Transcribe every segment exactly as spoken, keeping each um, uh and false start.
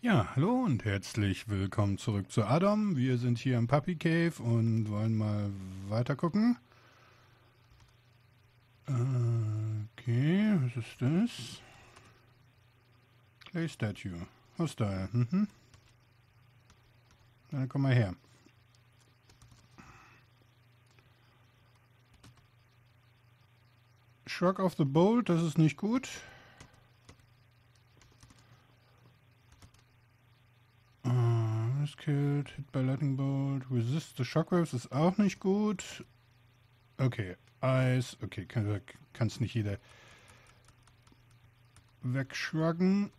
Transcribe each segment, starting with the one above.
Ja, hallo und herzlich willkommen zurück zu Adam. Wir sind hier im Puppy Cave und wollen mal weiter gucken. Äh, okay, was ist das? Clay Statue. Hostile. Mhm. Dann komm mal her. Shrug of the Bolt, das ist nicht gut. Uh, is killed, hit by lightning bolt. Resist the shockwaves ist auch nicht gut. Okay, Eis. Okay, kann es nicht jeder wegschruggen.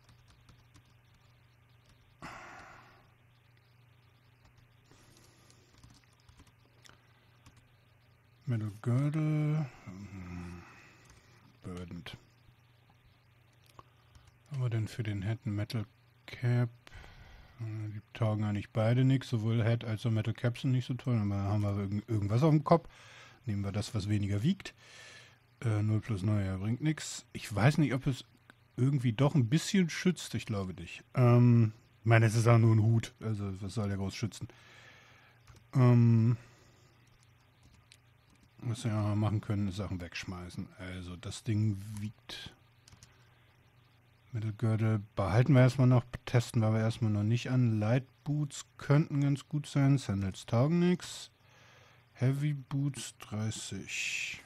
Metal Girdle. Burdened. Was haben wir denn für den Head Metal Cap? Die taugen eigentlich beide nichts. Sowohl Head als auch Metal Cap sind nicht so toll. Aber haben wir irgend irgendwas auf dem Kopf. Nehmen wir das, was weniger wiegt. Äh, null plus null, ja, bringt nichts. Ich weiß nicht, ob es irgendwie doch ein bisschen schützt. Ich glaube nicht. Ähm, ich meine, es ist auch nur ein Hut. Also, was soll der groß schützen? Ähm, was wir ja machen können, ist Sachen wegschmeißen. Also, das Ding wiegt... Mittelgürtel behalten wir erstmal noch, testen wir aber erstmal noch nicht an. Light Boots könnten ganz gut sein, Sandals taugen nichts. Heavy Boots dreißig.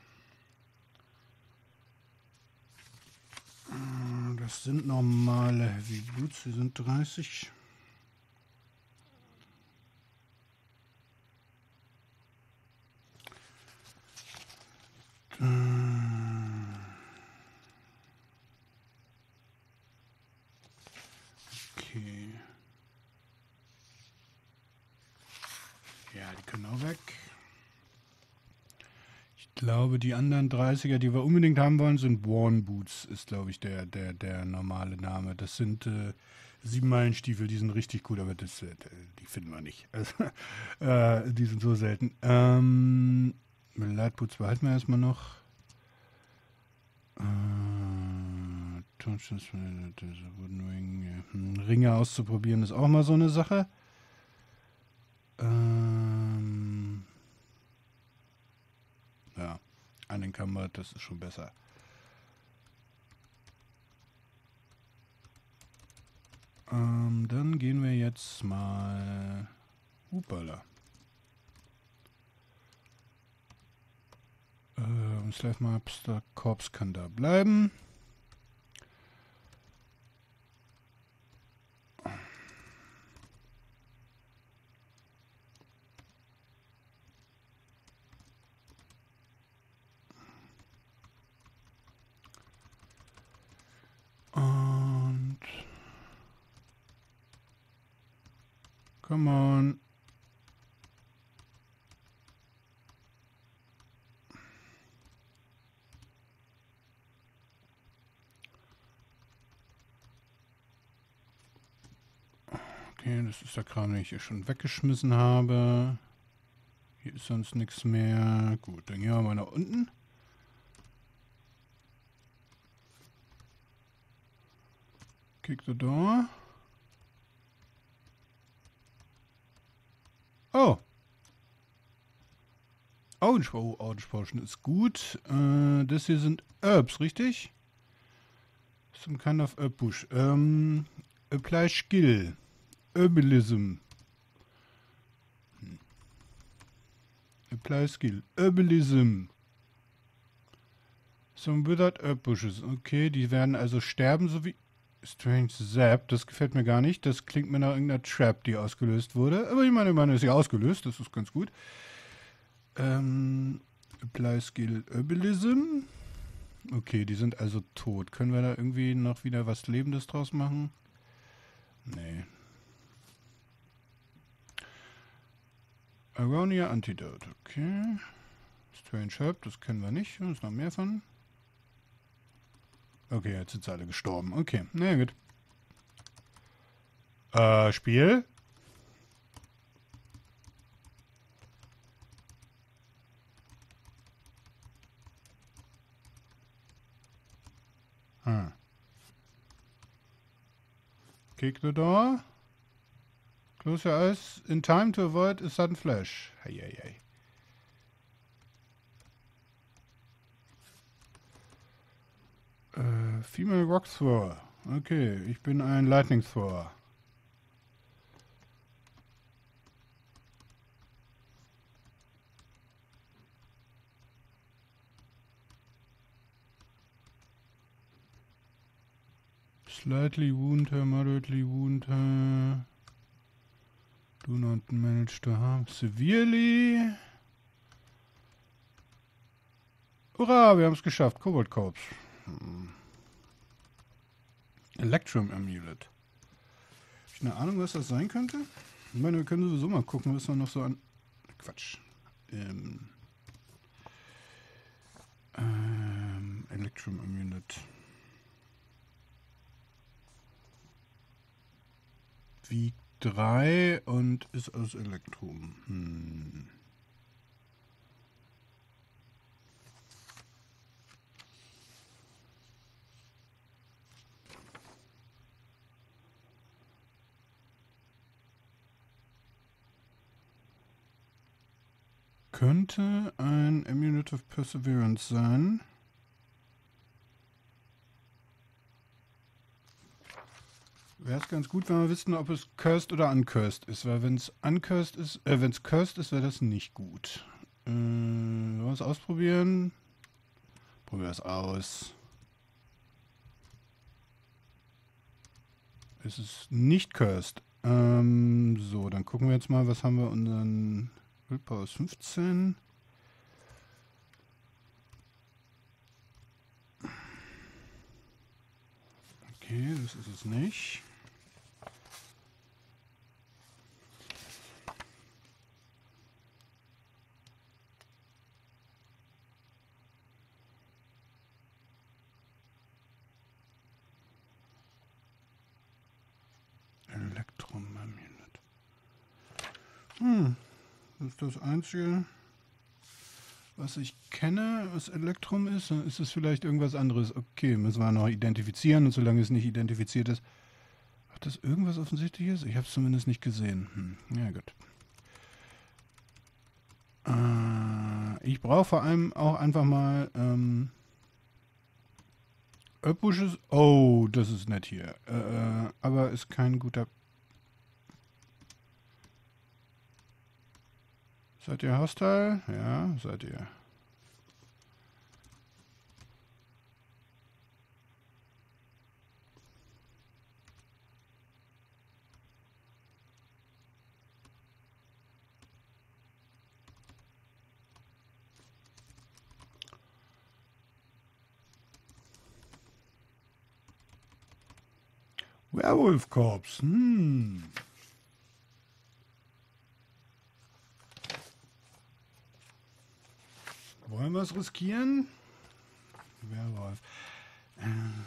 Das sind normale Heavy Boots, die sind dreißig. Okay. Ja, die können auch weg. Ich glaube, die anderen dreißiger, die wir unbedingt haben wollen, sind Worn Boots, ist, glaube ich, der, der, der normale Name. Das sind äh, Siebenmeilenstiefel, die sind richtig gut, aber das, äh, die finden wir nicht. Also, äh, die sind so selten. Ähm, Light Boots behalten wir erstmal noch. Äh, Ringe auszuprobieren ist auch mal so eine Sache. Ähm, ja, Unencumbered, das ist schon besser. Ähm, dann gehen wir jetzt mal... Hupala. Ähm, Slave Maps, der Korps kann da bleiben. Und... Come on. Okay, das ist der Kram, den ich hier schon weggeschmissen habe. Hier ist sonst nichts mehr. Gut, dann gehen wir mal nach unten. Kick the door. Oh. Orange, oh, Orange Potion ist gut. Äh, das hier sind Herbs, richtig? Some kind of herb bush. Ähm, apply skill. Herbalism. Hm. Apply skill. Herbalism. Some withered herb bushes. Okay, die werden also sterben, so wie... Strange Zap, das gefällt mir gar nicht. Das klingt mir nach irgendeiner Trap, die ausgelöst wurde. Aber ich meine, ich meine, ist ja ausgelöst, das ist ganz gut. Ähm, Apply Skill Herbalism. Okay, die sind also tot. Können wir da irgendwie noch wieder was Lebendes draus machen? Nee. Aronia Antidote, okay. Strange Herb, das kennen wir nicht. Da ist noch mehr von. Okay, jetzt sind sie alle gestorben. Okay, na gut. Äh, Spiel? Hm. Kick the door. Close your eyes in time to avoid a sudden flash. Hey, hey, hey. Äh, Female Rock Thrower. Okay, ich bin ein Lightning Thrower. Slightly wound her, moderately wound her. Do not manage to harm severely. Hurra, wir haben es geschafft. Cobalt Corps. Hm. Electrum Amulet. Hab ich eine Ahnung, was das sein könnte? Ich meine, wir können sowieso mal gucken, was wir noch so an... Quatsch. Ähm... Ähm... Electrum Amulet. Wiegt drei und ist aus Elektrum. Hm. Könnte ein Amulet of Perseverance sein. Wäre es ganz gut, wenn wir wüssten, ob es cursed oder uncursed ist, weil wenn es uncursed ist, äh, wenn es cursed ist, wäre das nicht gut. Äh, wollen wir es ausprobieren? Probieren wir es aus. Es ist nicht cursed. Ähm, so, dann gucken wir jetzt mal, was haben wir unseren Willpower ist fünfzehn. Okay, das ist es nicht. Elektrum Amulet. Hm, das ist das Einzige, was ich kenne, was Elektrum ist. Dann ist es vielleicht irgendwas anderes. Okay, müssen wir noch identifizieren und solange es nicht identifiziert ist, hat das irgendwas Offensichtliches? Ich habe es zumindest nicht gesehen. Hm, ja gut. Äh, ich brauche vor allem auch einfach mal ähm, Bushes. Oh, das ist nett hier. Äh, aber ist kein guter... Seid ihr hostile? Ja, seid ihr. Werewolf Corps. Hm. Wollen wir es riskieren? Werwolf. Äh.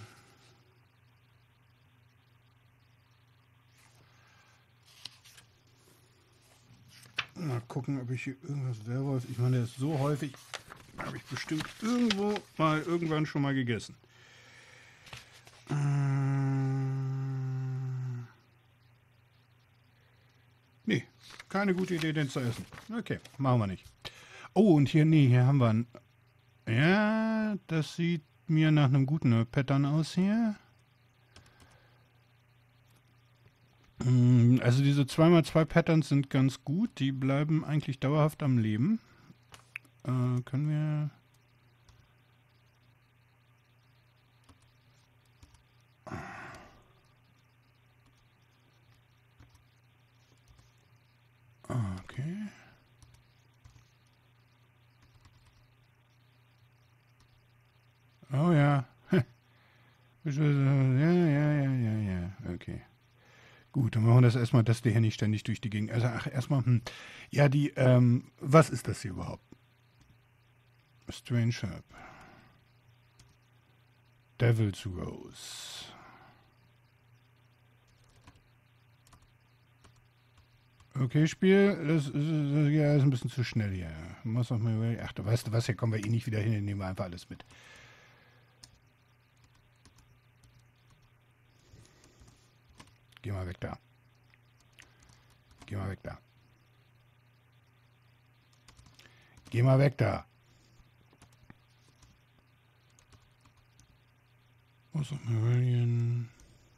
Mal gucken, ob ich hier irgendwas Werwolf... Ich meine, der ist so häufig... Habe ich bestimmt irgendwo mal irgendwann schon mal gegessen. Äh. Nee, keine gute Idee, den zu essen. Okay, machen wir nicht. Oh, und hier, nee, hier haben wir ein... Ja, das sieht mir nach einem guten Pattern aus hier. Also diese zwei mal zwei Patterns sind ganz gut. Die bleiben eigentlich dauerhaft am Leben. Äh, können wir... Okay. Oh ja. Ja, ja, ja, ja, ja. Okay. Gut, dann machen wir das erstmal, dass der hier nicht ständig durch die Gegend... Also, ach, erstmal, hm. Ja, die, ähm, was ist das hier überhaupt? Strange Herb. Devil's Rose. Okay, Spiel, das ist, das, ja, ist ein bisschen zu schnell hier. Muss auch mal, ach, du weißt du was, hier kommen wir eh nicht wieder hin, nehmen wir einfach alles mit. Geh mal weg da. Geh mal weg da. Geh mal weg da. Wo ist Marillion?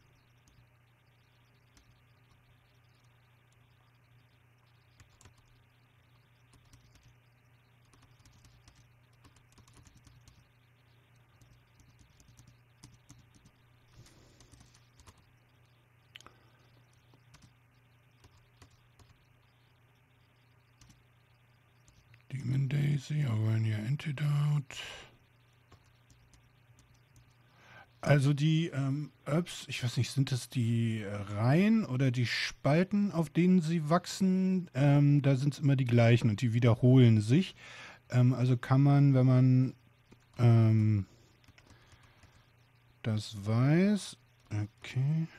Demon Daisy, Aurania Antidote. Also die ähm, Herbs, ich weiß nicht, sind das die Reihen oder die Spalten, auf denen sie wachsen? Ähm, da sind es immer die gleichen und die wiederholen sich. Ähm, also kann man, wenn man ähm, das weiß, okay.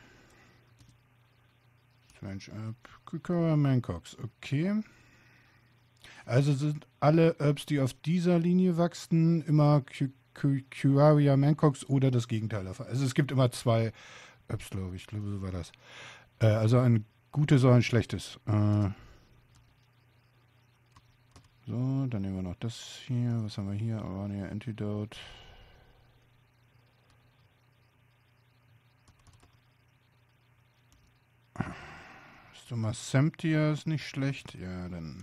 Strange Herb, Cucumber, Mancox, okay. Also sind alle Herbs, die auf dieser Linie wachsen, immer Cuaria Mancox oder das Gegenteil davon. Also es gibt immer zwei Herbs, glaube ich. Ich glaube, so war das. Äh, also ein gutes oder ein schlechtes. Äh, so, dann nehmen wir noch das hier. Was haben wir hier? Aurania Antidote. Stoma Semptia ist nicht schlecht. Ja, dann...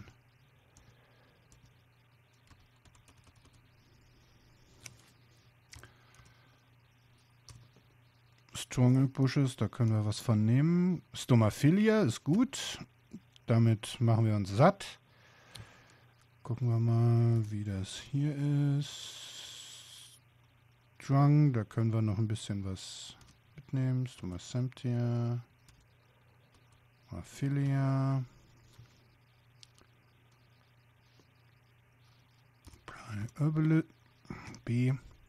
Strong Bushes, da können wir was von nehmen. Stomaphilia ist gut. Damit machen wir uns satt. Gucken wir mal, wie das hier ist. Strong, da können wir noch ein bisschen was mitnehmen. Stoma Semptia. Stomaphilia. Herbal B.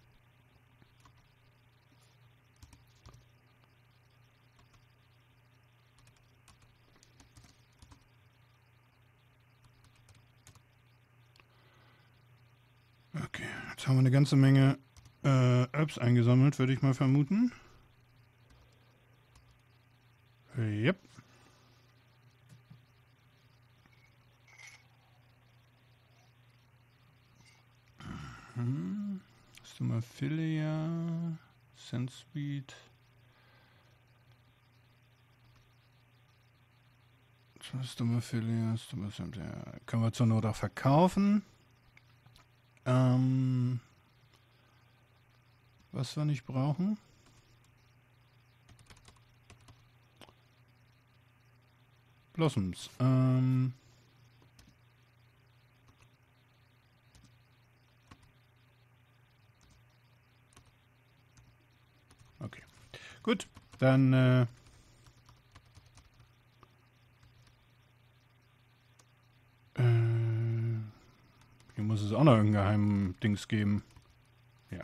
Okay, jetzt haben wir eine ganze Menge äh, Herbs eingesammelt, würde ich mal vermuten. Yep. Mhm. Stomaphilia, Senseweed. Stomaphilia, Stomaphilia. Können wir zur Not auch verkaufen. Ähm, was wir nicht brauchen. Blossoms. Ähm, okay. Gut, dann äh, äh, hier muss es auch noch irgendein geheimen Dings geben. Ja.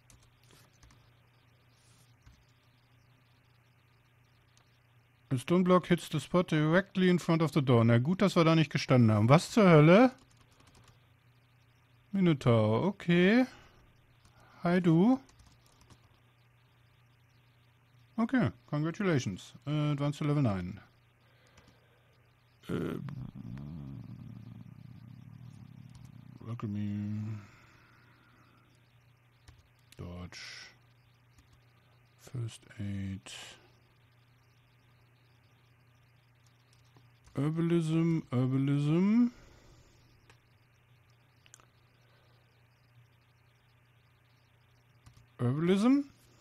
A stone block hits the spot directly in front of the door. Na gut, dass wir da nicht gestanden haben. Was zur Hölle? Minotaur, okay. Hi du. Okay, congratulations. Uh, advanced to level nine. Uh, Alchemy. Dodge. First Aid. Herbalism, Herbalism. Herbalism.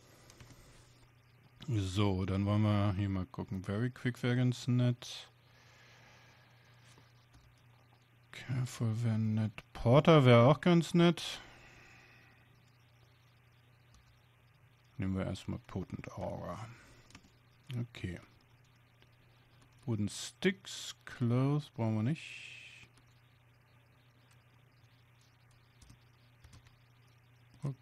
So, dann wollen wir hier mal gucken. Very Quick wäre ganz nett. Careful wäre nett. Porter wäre auch ganz nett. Nehmen wir erstmal Potent Aura. Okay. Wooden Sticks, Clothes brauchen wir nicht. Hopp.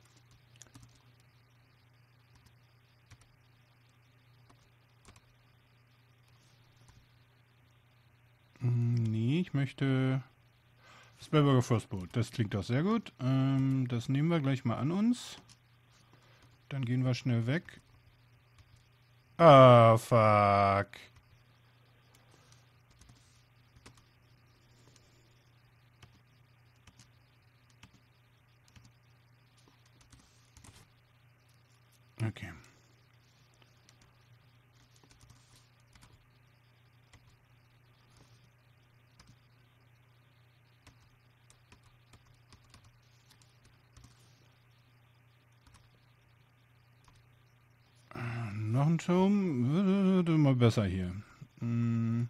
Nee, ich möchte Spellburger Frostbolt. Das klingt doch sehr gut. Ähm, das nehmen wir gleich mal an uns. Dann gehen wir schnell weg. Ah, fuck. Okay. Noch ein Turm würde mal besser hier. Hm.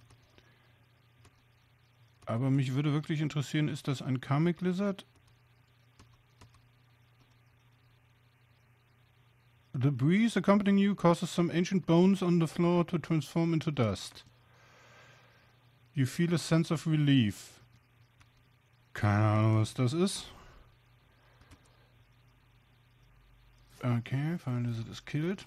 Aber mich würde wirklich interessieren, ist das ein Karmic Lizard? The breeze accompanying you causes some ancient bones on the floor to transform into dust. You feel a sense of relief. Keine Ahnung, was das ist. Okay, Fire Lizard is killed.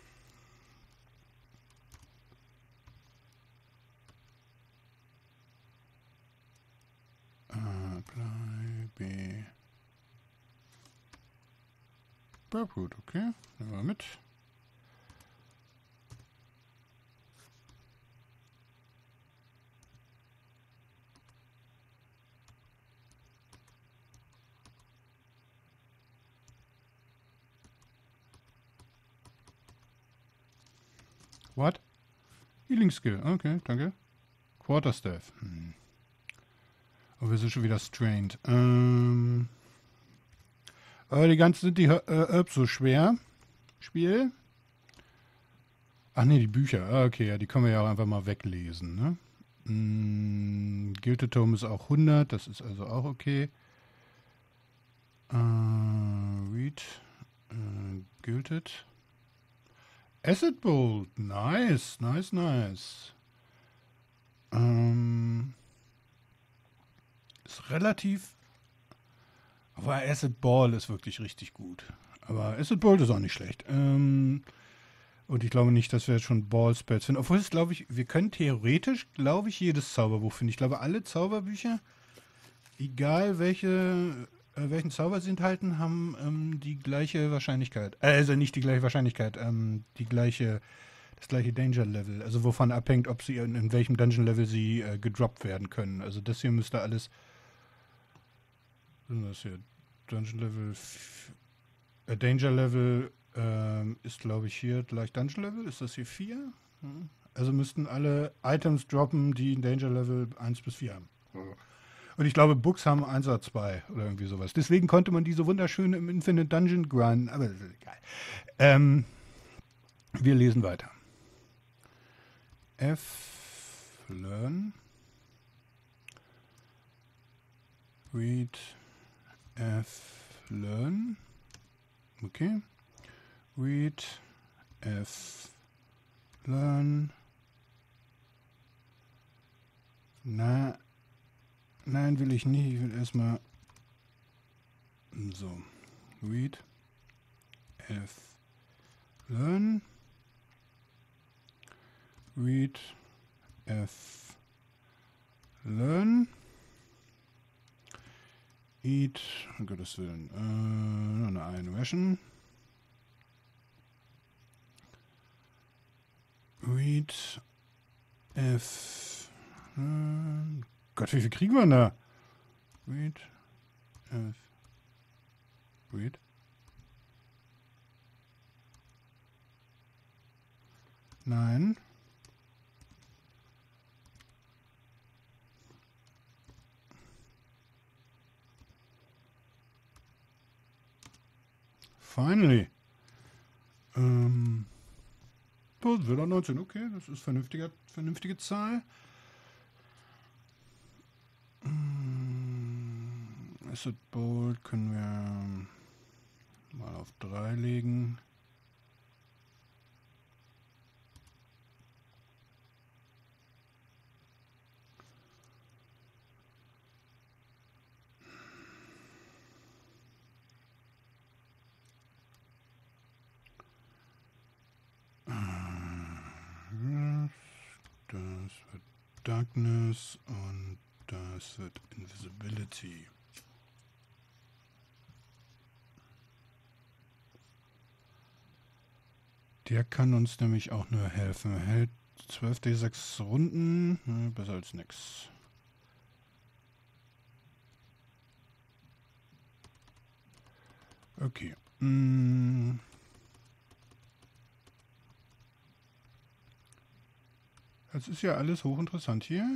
Apply B. Burproot, okay. Nehmen wir mit. What? Healing Skill, okay, danke. Quarterstaff. Hm. Oh, wir sind schon wieder strained. Ähm. Aber die ganzen sind die äh, Herbs so schwer. Spiel. Ach nee, die Bücher. Ah, okay, ja, die können wir ja auch einfach mal weglesen, ne? Hm, Gilded Tome ist auch hundert, das ist also auch okay. Äh, read. Äh, Gilded. Acid Bolt. Nice, nice, nice. Ähm, ist relativ... Aber Acid Ball ist wirklich richtig gut. Aber Acid Bolt ist auch nicht schlecht. Ähm, und ich glaube nicht, dass wir jetzt schon Ball-Spells finden. Obwohl es, glaube ich, wir können theoretisch, glaube ich, jedes Zauberbuch finden. Ich glaube, alle Zauberbücher, egal welche, äh, welchen Zauber sie enthalten, haben ähm, die gleiche Wahrscheinlichkeit. Äh, also nicht die gleiche Wahrscheinlichkeit, ähm, die gleiche, das gleiche Danger-Level. Also wovon abhängt, ob sie in, in welchem Dungeon-Level sie äh, gedroppt werden können. Also das hier müsste alles... Was ist das hier? Dungeon-Level... Äh, Danger-Level ähm, ist, glaube ich, hier gleich Dungeon-Level. Ist das hier vier? Hm. Also müssten alle Items droppen, die ein Danger-Level eins bis vier haben. Und ich glaube, Books haben eins oder zwei oder irgendwie sowas. Deswegen konnte man diese wunderschöne im Infinite Dungeon grinden. Aber das ist egal. Ähm, wir lesen weiter. F. Learn. Read. F. Learn. Okay. Read. F. Learn. Na, nein, will ich nicht. Ich will erstmal so. Read. F. Learn. Read. F. Learn. Eat. Um Gottes Willen. Äh, eine Einwäschen. Read. F. Learn. Gott, wie viel kriegen wir denn da? Read. F. Read. Nein. Finally. Ähm. Das wird auch neunzehn. Okay, das ist vernünftige, vernünftige Zahl. Hm, Acid Bolt können wir mal auf drei legen. Das wird Darkness und das wird Invisibility. Der kann uns nämlich auch nur helfen. Hält zwölf D sechs Runden. Hm, besser als nix. Okay. Hm. Das ist ja alles hochinteressant hier.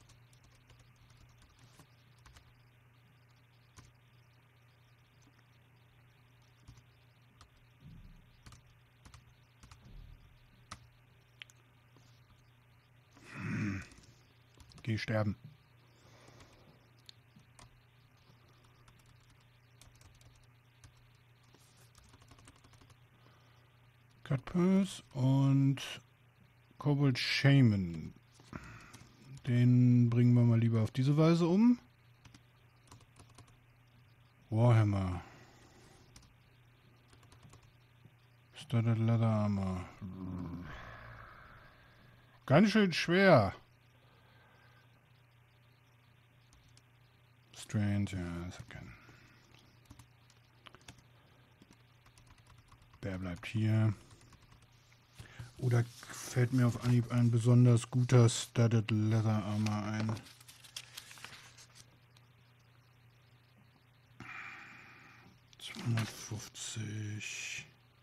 Hm. Geh sterben. Cutpurse und Kobold Shaman. Den bringen wir mal lieber auf diese Weise um. Warhammer. Studded Leather Armor. Ganz schön schwer. Strange, ja, ist okay. Der bleibt hier. Oder fällt mir auf Anhieb ein besonders guter Studded Leather Armor ein? zweihundertfünfzig.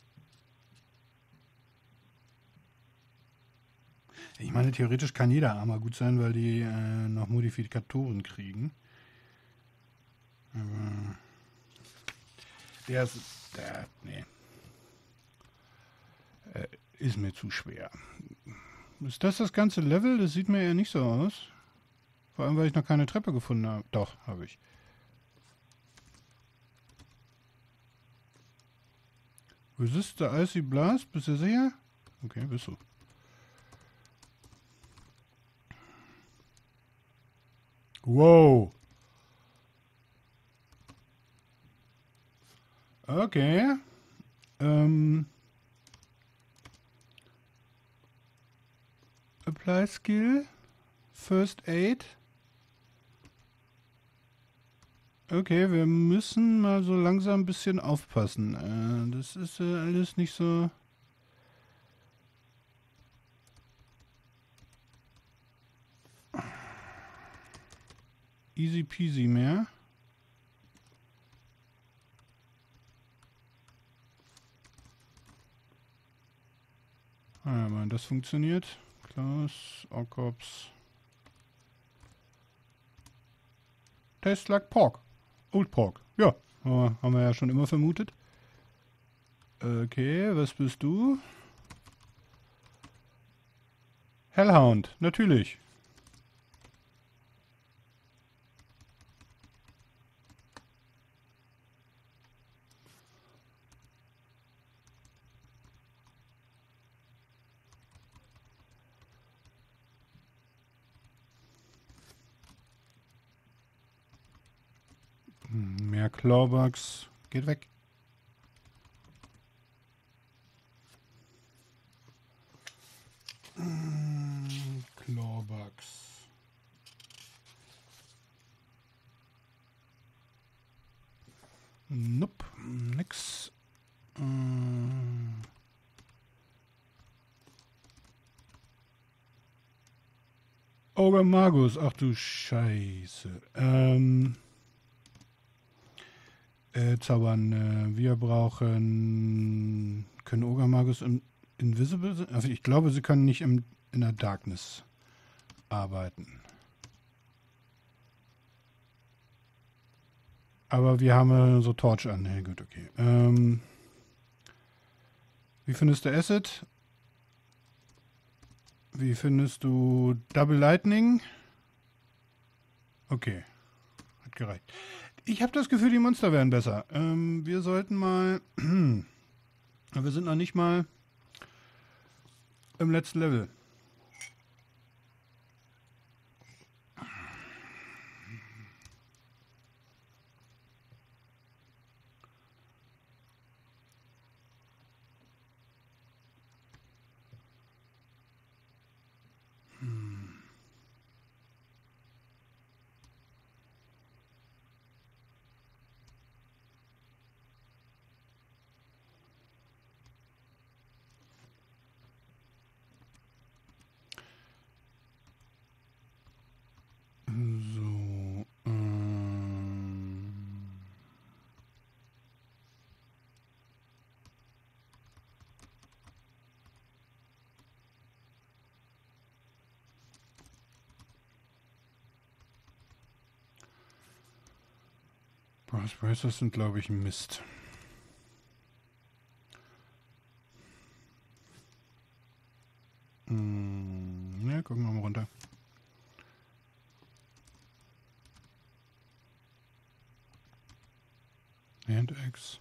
Ich meine, theoretisch kann jeder Armor gut sein, weil die äh, noch Modifikatoren kriegen. Aber der ist, der, nee. Äh, ist mir zu schwer. Ist das das ganze Level? Das sieht mir ja nicht so aus. Vor allem, weil ich noch keine Treppe gefunden habe. Doch, habe ich. Resist the Icy Blast? Bist du sicher? Okay, bist du. Wow. Okay. Ähm. Apply Skill. First Aid. Okay, wir müssen mal so langsam ein bisschen aufpassen. Äh, das ist äh, alles nicht so... Easy peasy mehr. Ah ja, wenn das funktioniert. Klaus, Orkops. Tastes like pork. Old pork. Ja, aber haben wir ja schon immer vermutet. Okay, was bist du? Hellhound, natürlich. Hm, mehr Clawbugs. Geht weg. Hm, Clawbugs. Nope, nix. Hm. Ogre Magus, ach du Scheiße. Ähm... Äh, zaubern. Äh, wir brauchen... Können Ogre Magus in, invisible sein? Also ich glaube, sie können nicht im, in der Darkness arbeiten. Aber wir haben äh, so Torch an. Ja, gut, okay. Ähm, wie findest du Acid? Wie findest du Double Lightning? Okay. Hat gereicht. Ich habe das Gefühl, die Monster werden besser. Ähm, wir sollten mal... wir sind noch nicht mal im letzten Level. Spacers sind, glaube ich, Mist. Hm, ne, gucken wir mal runter. Hand-X.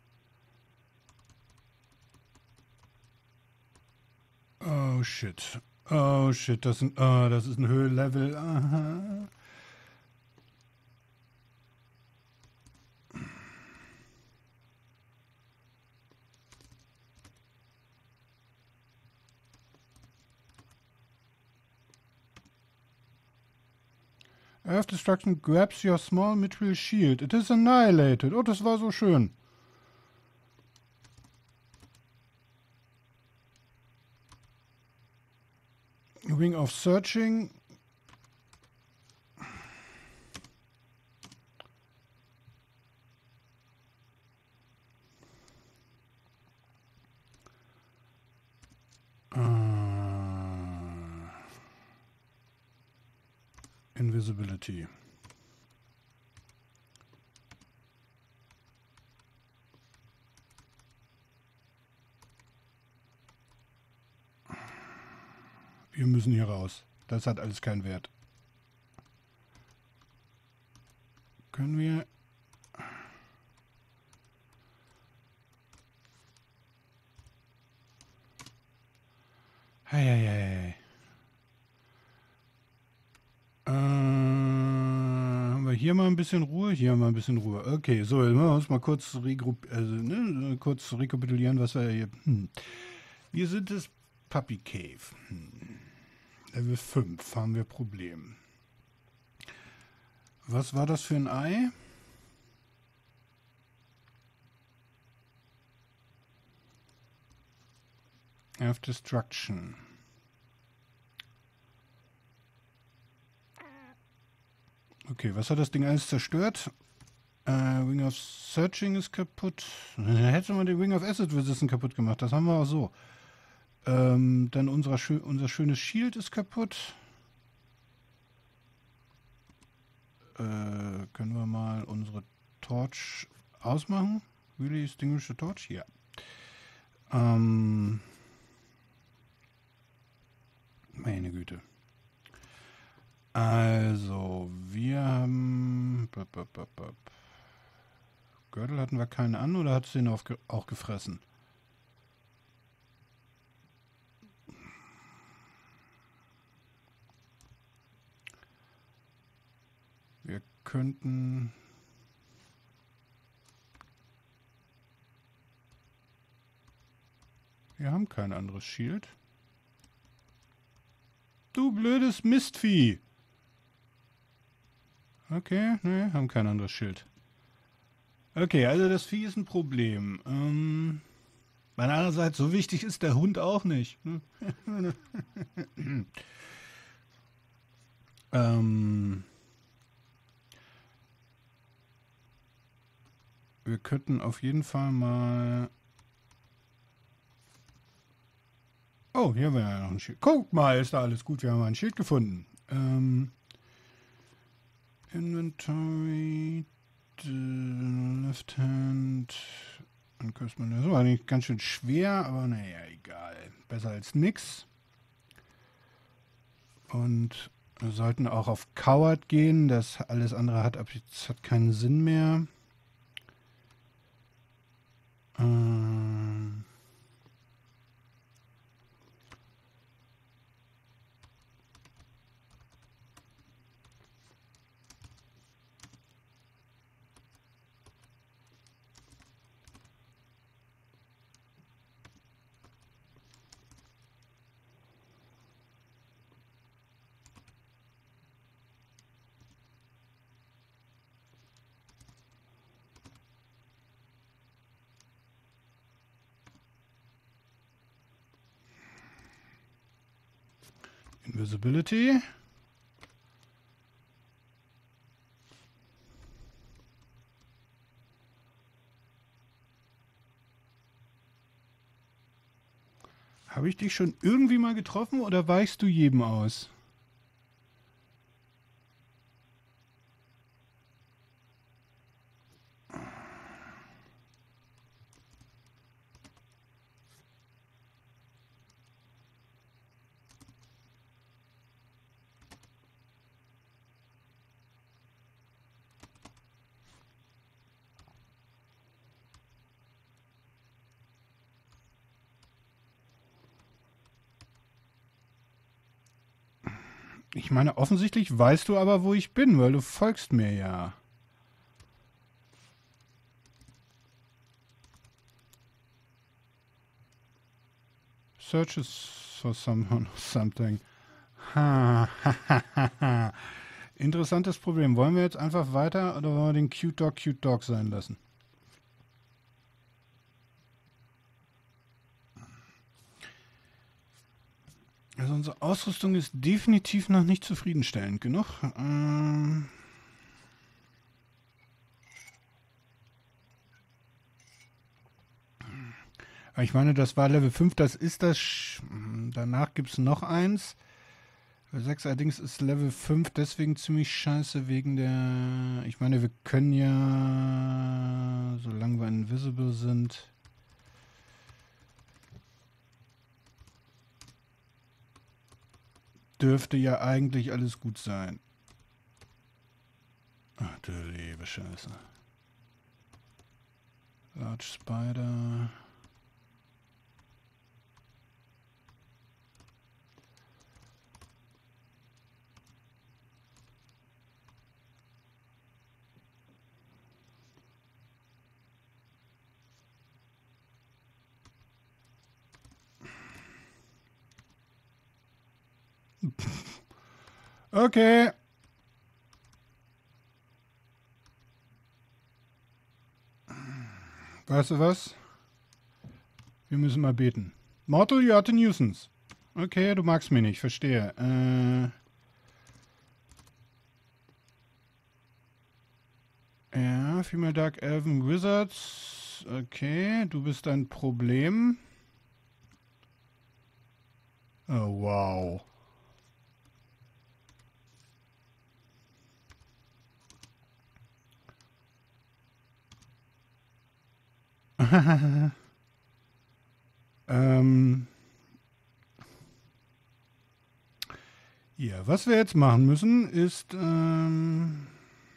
Oh shit. Oh shit, das, sind, oh, das ist ein Höhenlevel. Aha. Earth Destruction grabs your small mithril shield. It is annihilated. Oh, das war so schön. Wing of Searching. Uh, Invisibility. Wir müssen hier raus. Das hat alles keinen Wert. Können wir... Heieiei. Äh, haben wir hier mal ein bisschen Ruhe? Hier haben wir ein bisschen Ruhe. Okay, so, jetzt müssen wir uns mal kurz, regrupp also, ne, kurz rekapitulieren, was wir hier... Hm. Wir sind das Puppy Cave. Hm. Level fünf haben wir Problem. Was war das für ein Ei? Earth Destruction. Okay, was hat das Ding alles zerstört? Äh, Wing of Searching ist kaputt. Hätte man den Wing of Acid Resistance kaputt gemacht. Das haben wir auch so. Ähm, dann unser, schö unser schönes Shield ist kaputt. Äh, können wir mal unsere Torch ausmachen? Really extinguish the torch? Ja. Ähm, meine Güte. Also, wir haben... Gürtel hatten wir keinen an oder hat es den auch gefressen? Wir könnten... Wir haben kein anderes Shield. Du blödes Mistvieh! Okay, ne, haben kein anderes Schild. Okay, also das Vieh ist ein Problem. Ähm, andererseits, so wichtig ist der Hund auch nicht. ähm, wir könnten auf jeden Fall mal... Oh, hier haben wir ja noch ein Schild. Guck mal, ist da alles gut. Wir haben ein Schild gefunden. Ähm, Inventory, Left Hand. Dann könnte man das war eigentlich ganz schön schwer, aber naja, egal. Besser als nix. Und wir sollten auch auf Coward gehen. Das alles andere hat ab jetzt hat keinen Sinn mehr. Ähm. Invisibility. Habe ich dich schon irgendwie mal getroffen oder weichst du jedem aus? Ich meine, offensichtlich weißt du aber, wo ich bin, weil du folgst mir ja. Searches for someone or something. Ha, ha, ha, ha, ha. Interessantes Problem. Wollen wir jetzt einfach weiter oder wollen wir den Cute Dog Cute Dog sein lassen? Also unsere Ausrüstung ist definitiv noch nicht zufriedenstellend genug. Ähm ich meine, das war Level fünf, das ist das. Sch Danach gibt es noch eins. Level sechs allerdings ist Level fünf deswegen ziemlich scheiße wegen der... Ich meine, wir können ja, solange wir invisible sind... Dürfte ja eigentlich alles gut sein. Ach du liebe Scheiße. Large Spider. Okay. Weißt du was? Wir müssen mal beten. Mortal, you are a nuisance. Okay, du magst mich nicht, verstehe. Äh ja, Female Dark Elven Wizards. Okay, du bist ein Problem. Oh, wow. ähm... Ja, was wir jetzt machen müssen, ist... Ähm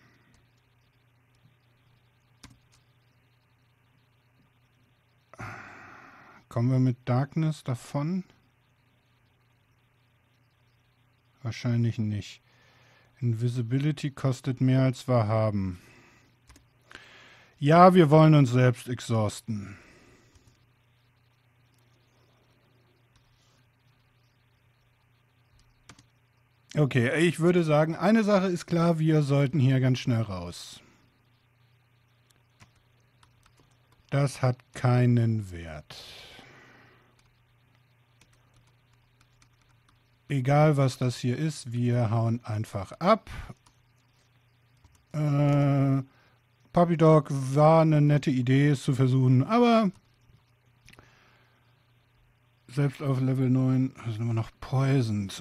kommen wir mit Darkness davon? Wahrscheinlich nicht. Invisibility kostet mehr, als wir haben. Ja, wir wollen uns selbst exhausten. Okay, ich würde sagen, eine Sache ist klar, wir sollten hier ganz schnell raus. Das hat keinen Wert. Egal, was das hier ist, wir hauen einfach ab. Äh, Puppy Dog war eine nette Idee, es zu versuchen, aber selbst auf Level neun sind wir noch poisoned.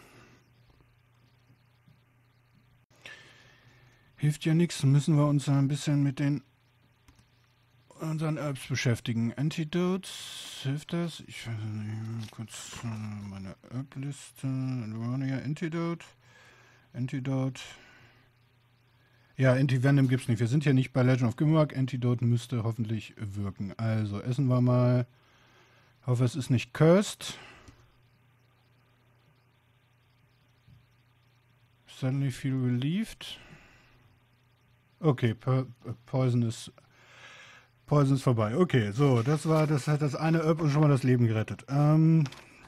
Hilft ja nichts, müssen wir uns ein bisschen mit den unseren Herbs beschäftigen. Antidotes, hilft das? Ich weiß nicht, kurz meine Herb-Liste. Antidote. Antidote. Ja, Anti-Venom gibt's nicht. Wir sind ja nicht bei Legend of Grimrock. Antidote müsste hoffentlich wirken. Also, essen wir mal. Hoffe, es ist nicht cursed. Suddenly feel relieved. Okay, Poison ist, Poison ist vorbei. Okay, so, das war, das hat das eine Herb und schon mal das Leben gerettet. Ähm,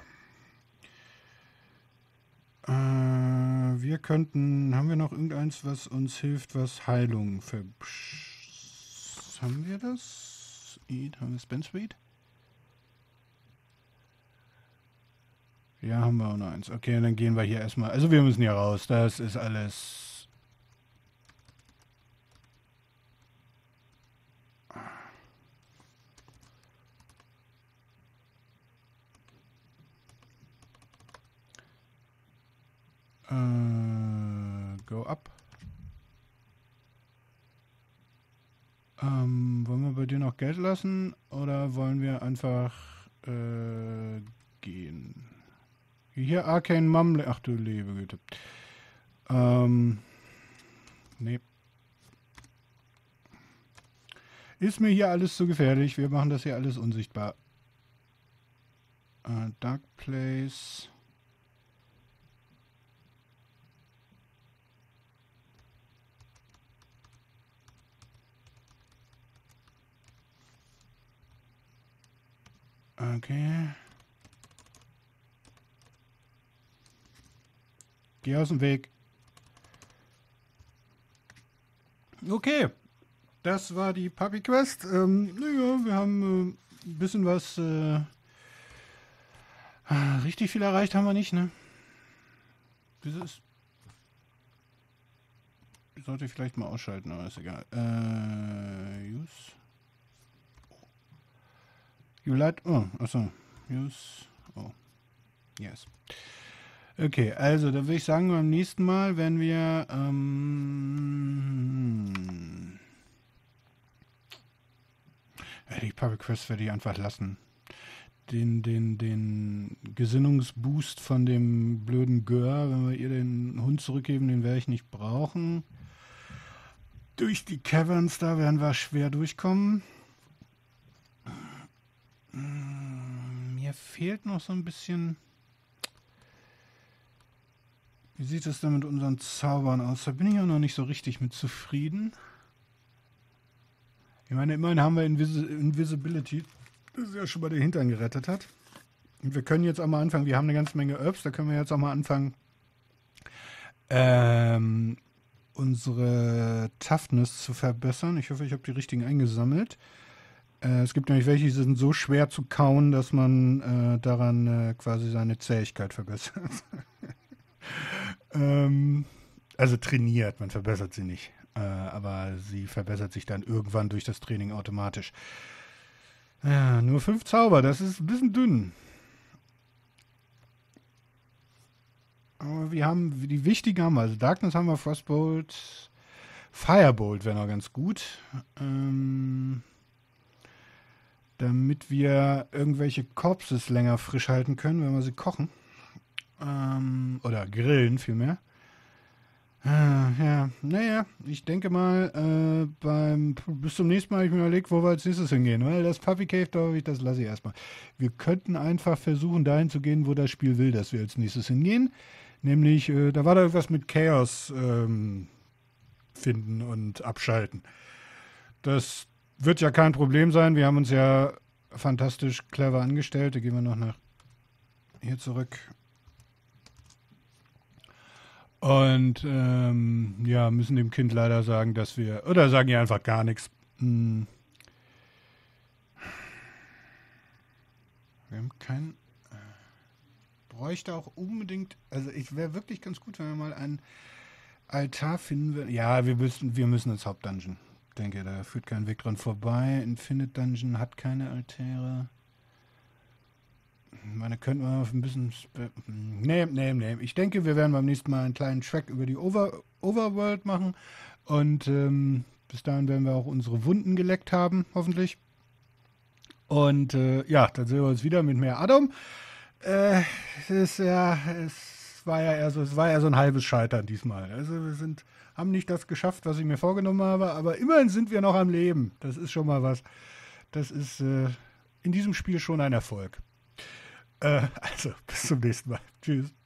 äh, wir könnten, haben wir noch irgendeins, was uns hilft, was Heilung für... Haben wir das? Eat, haben wir Spence Read? Ja, haben wir auch noch eins. Okay, dann gehen wir hier erstmal. Also wir müssen hier raus. Das ist alles... Äh, go up. Ähm, wollen wir bei dir noch Geld lassen oder wollen wir einfach äh, gehen? Hier Arcane Mumble. Ach du liebe Güte. Ähm, nee. Ist mir hier alles zu gefährlich. Wir machen das hier alles unsichtbar. Äh, Dark Place. Okay. Geh aus dem Weg. Okay. Das war die Puppy Quest. Ähm, naja, wir haben äh, ein bisschen was... Äh, richtig viel erreicht haben wir nicht, ne? Wieso ist... Sollte ich vielleicht mal ausschalten, aber ist egal. Äh, use. You like... Oh, achso. Use... Oh. Yes. Okay, also da würde ich sagen, beim nächsten Mal, wenn wir... Ähm, die Puppy Quest werde ich einfach lassen. Den, den, den Gesinnungsboost von dem blöden Gör, wenn wir ihr den Hund zurückgeben, den werde ich nicht brauchen. Durch die Caverns, da werden wir schwer durchkommen. Mir fehlt noch so ein bisschen... Wie sieht es denn mit unseren Zaubern aus? Da bin ich auch noch nicht so richtig mit zufrieden. Ich meine, immerhin haben wir Invis Invisibility, das ja schon mal den Hintern gerettet hat. Und wir können jetzt auch mal anfangen, wir haben eine ganze Menge Herbs, da können wir jetzt auch mal anfangen, ähm, unsere Toughness zu verbessern. Ich hoffe, ich habe die richtigen eingesammelt. Äh, es gibt nämlich welche, die sind so schwer zu kauen, dass man äh, daran äh, quasi seine Zähigkeit verbessert. ähm, also trainiert, man verbessert sie nicht. Äh, aber sie verbessert sich dann irgendwann durch das Training automatisch. Ja, nur fünf Zauber, das ist ein bisschen dünn. Aber wir haben, die wichtigen haben wir, also Darkness haben wir, Frostbolt, Firebolt wäre noch ganz gut. Ähm, damit wir irgendwelche Corpses länger frisch halten können, wenn wir sie kochen. Ähm, oder grillen vielmehr. Ah, ja, naja, ich denke mal, äh, beim, bis zum nächsten Mal habe ich mir überlegt, wo wir als nächstes hingehen, weil das Puppy Cave, glaube ich, das lasse ich erstmal. Wir könnten einfach versuchen, dahin zu gehen, wo das Spiel will, dass wir als nächstes hingehen. Nämlich, äh, da war da irgendwas mit Chaos ähm, finden und abschalten. Das wird ja kein Problem sein. Wir haben uns ja fantastisch clever angestellt. Da gehen wir noch nach hier zurück. Und ähm, ja, müssen dem Kind leider sagen, dass wir, oder sagen ihr einfach gar nichts. Hm. Wir haben keinen, äh, bräuchte auch unbedingt, also ich wäre wirklich ganz gut, wenn wir mal einen Altar finden würden. Ja, wir müssen, wir müssen ins Hauptdungeon. Ich denke, da führt kein Weg dran vorbei. Infinite Dungeon hat keine Altäre. Ich meine, könnten wir ein bisschen... Nee, nee, nee. Ich denke, wir werden beim nächsten Mal einen kleinen Track über die Over Overworld machen. Und ähm, bis dahin werden wir auch unsere Wunden geleckt haben, hoffentlich. Und äh, ja, dann sehen wir uns wieder mit mehr Adam. Äh, es ist ja... Es war ja eher so, es war ja so ein halbes Scheitern diesmal. Also wir sind, haben nicht das geschafft, was ich mir vorgenommen habe. Aber immerhin sind wir noch am Leben. Das ist schon mal was. Das ist äh, in diesem Spiel schon ein Erfolg. Äh, also, bis zum nächsten Mal. Tschüss.